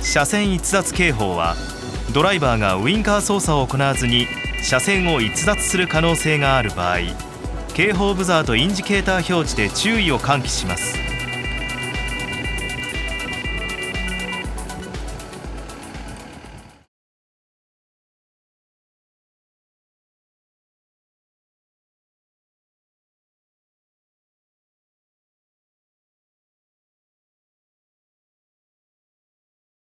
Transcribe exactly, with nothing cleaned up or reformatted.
車線逸脱警報は、ドライバーがウインカー操作を行わずに車線を逸脱する可能性がある場合、警報ブザーとインジケーター表示で注意を喚起します。